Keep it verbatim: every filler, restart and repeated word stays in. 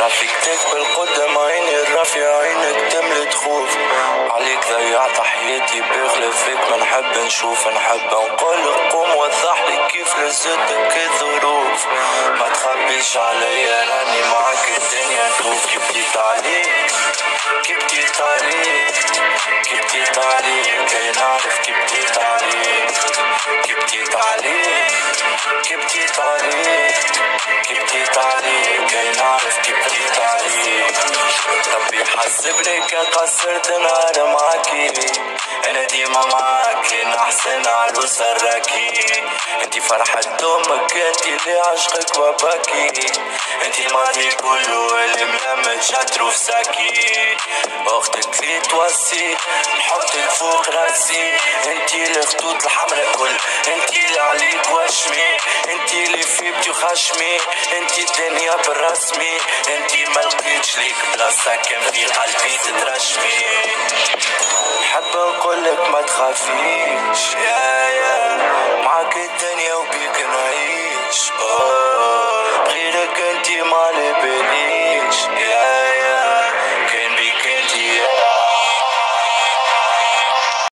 رافقتك بالقدام عيني الرافية عينك تملت خوف عليك ضيعت حياتي بغلف فيك ما نحب نشوف نحب نقول قوم وضح لي كيف لزتك الظروف ما تخبيش عليا راني معاك الدنيا نشوف كيف بديت عليك كيف بديت عليك كيف بديت عليك كي نعرف كيف بديت عليك كيف بديت عليك كيف بديت عليك كيف بديت عليك كي نعرف كيف بديت عليك ربي يحسبني كان قصرت نهار معاكي انا ديما معاكي نحسن عروسة الراكي انتي فرحة امك انتي اللي عشقك باباكي انتي الماضي كله اللي ملمت شاترو في ساكي اختك اللي توسي نحطك فوق راسي انتي الخطوط الحمرا كل انتي اللي عليك وشمي انتي اللي في بيتي وخشمي انتي الدنيا بالرسمي انتي ملقيتش ليك بلاصة كان في قلبي تترشمي نحب نقولك ما تخافيش يا يا